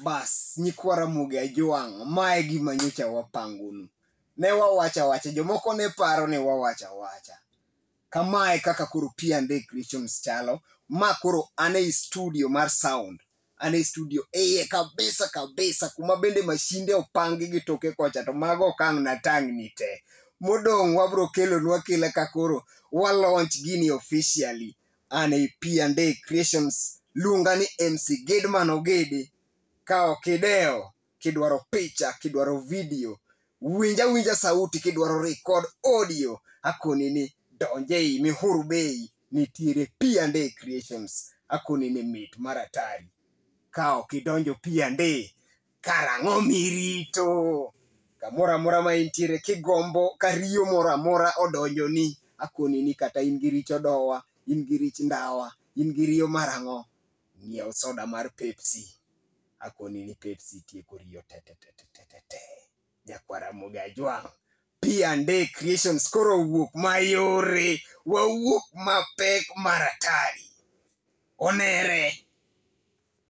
Bas, nyikwara muge ajwang', mae gima nyocha wapangonu. Ne wawacha, jomoko ne paro ne wawacha. Kamae kaka koro P&A Creations chalo, ma koro ane studio mar sound. Ane studio kabisa, kuma bende mashinde opangi gi toke kocha, to mago okang' na tang'ni te. Modong' wabro kelonwa kele ka koro launch gini officially. Ane P&A Creations, lunga ni MC Gidman Ogidi. Ka okideo, kidwaro picha, kidwaro video, winja sauti, kidwaro record audio, akoni ni donje Mihuru Bay, nitiere P&A Creations, akoni ni mit maratari. Ka okidonjo P&A, karang'o mirito? Kamora mora ma intiere kigombo, kariyo mora odonjo ni, akoni ni kata in gi richo dowa, in gi rich ndawa, in gi riyo marang'o, ng'iew soda mar Pepsi. Akoni ni Pepsi tieko riyo te. Nyakwara muga jwang'. P&A Creations koro wuok mayore. Wawuok mapek maratari. Onere.